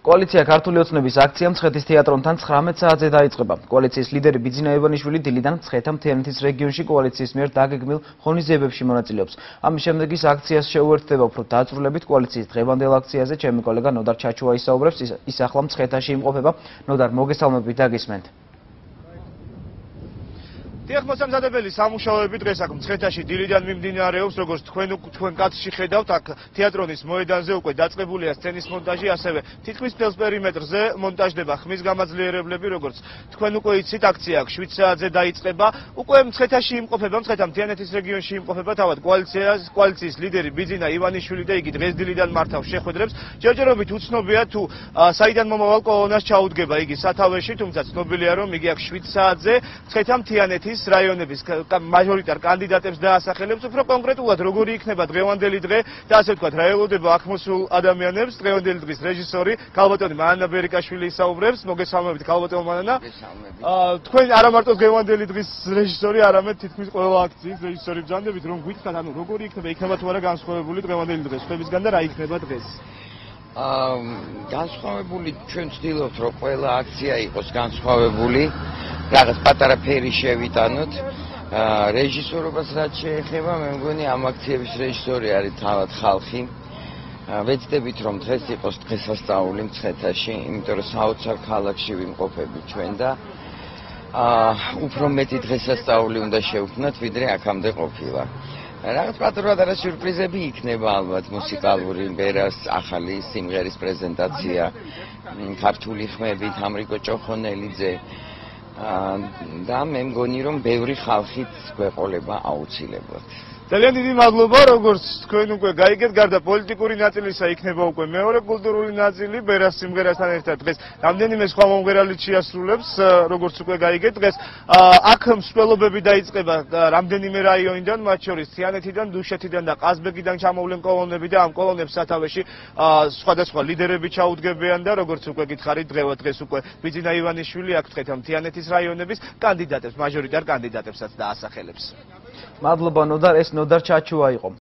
კოალიცია ქართული ოცნების აქცია მცხეთის თეატრონთან 19 საათზე დაიწყება. კოალიციის ლიდერი ბიძინა ივანიშვილი დილიდან მცხეთა მთიანეთის რეგიონში კოალიციის მიერ დაგეგმილ ღონისძიებებში მონაწილეობს. ამის შემდეგ ის აქციას შეუერთდება უფრო დაწვრილებით. კოალიციის დღევანდელ აქციაზე ჩემი კოლეგა ნოდარ ჩაჩუა ისაუბრებს. ის ახლა მცხეთაში იმყოფება. ნოდარ, მოგესალმებით, დაგისმენთ. Tiek მოსამზადებელი სამუშაოები დღეს აქ მცხეთაში დილიდან მიმდინარეობს, როგორც თქვენ კაცში ხედავთ, აქ თეატრონის მოედანზე უკვე დაწყებულია სცენის მონტაჟი, ასევე თითქმის მთელს პერიმეტრზე მონტაჟდება ხმის გამაძლიერებლები, როგორც თქვენ უკვე იცით, აქცია აქ 7 საათზე დაიწყება. უკვე მცხეთაში იმყოფება, მცხეთა მთიანეთის რეგიონში იმყოფება თავად კოალიციის ლიდერი ბიძინა ივანიშვილი და იგი დღეს დილიდან მართავს შეხვედრებს. ჯერჯერობით უცნობია თუ საიდან მომავალ კოლონას ჩაუდგება იგი სათავეში, თუმცა ცნობილია რომ იგი აქ 7 საათზე მცხეთა მთიანეთის რაიონების მაჟორიტარ კანდიდატებს დაასახელებს, უფრო კონკრეტულად როგორი იქნება დღევანდელი დღე და ასე ვთქვათ, რა ელოდება აქ მოსულ ადამიანებს. დღევანდელი დღის რეჟისორი ქალბატონი მანანა ბერიკაშვილი ისაუბრებს. მოგესალმებით ქალბატონ მანანა. თქვენ არა მარტო დღევანდელი დღის რეჟისორი, არამედ თითქმის ყველა აქციის რეჟისორი ბრძანდებით, რომ გითხრათ, ანუ როგორი იქნება თუ არა განსხვავებული დღევანდელი დღე სხვებისგან და რა იქნება დღეს? განსხვავებული ჩვენ ვცდილობთ, რომ ყველა აქცია იყოს განსხვავებული. რაღაც პატარა ფერი შევიტანოთ. რეჟისორობას რაც შეეხება, მე მგონი ამ აქციების რეჟისორი არის თავად ხალხი. ვეცდებით რომ დღეს იყოს დღესასწაული მცხეთაში, იმიტომ რომ საოცარ ქალაქში ვიმყოფებით ჩვენ და უფრო მეტი დღესასწაული უნდა შევქმნათ, ვიდრე აქამდე ყოფილა. რაღაც პატრონად არა სიურპრიზები იქნება ალბათ, მუსიკალური ბერას, ახალი სიმღერის პრეზენტაცია, ქართული ხმებით, ამრიკო ჭოხონელიძე. და მე მგონი რომ ბევრი ხალხით გვეყოლება აუცილებლად. ძალიან დიდი მადლობა, როგორც თქვენ უკვე გაიგეთ, გარდა პოლიტიკური ნაწილისა იქნება უკვე მეორე კულტურული ნაწილი ბერას სიმღერასთან ერთად დღეს. რამდენიმე სხვა მომღერალიც შეასრულებს, როგორც უკვე გაიგეთ, დღეს აქ მსვლელობები დაიწყება რამდენიმე რაიონიდან, მათ შორის თიანეთიდან, დუშეთიდან და ყაზბეგიდან ჩამოვლენ კოლონები და ამ კოლონებს სათავეში სხვადასხვა ლიდერები ჩაუდგებიან და როგორც უკვე გითხარით, დღეს უკვე ბიძინა ივანიშვილი აქ მცხეთა მთიანეთის რაიონების კანდიდატებს, მაჟორიტარ კანდიდატებსაც დაასახელებს. მადლობა ნოდარ, ეს ნოდარ ჩაჩუა იყო.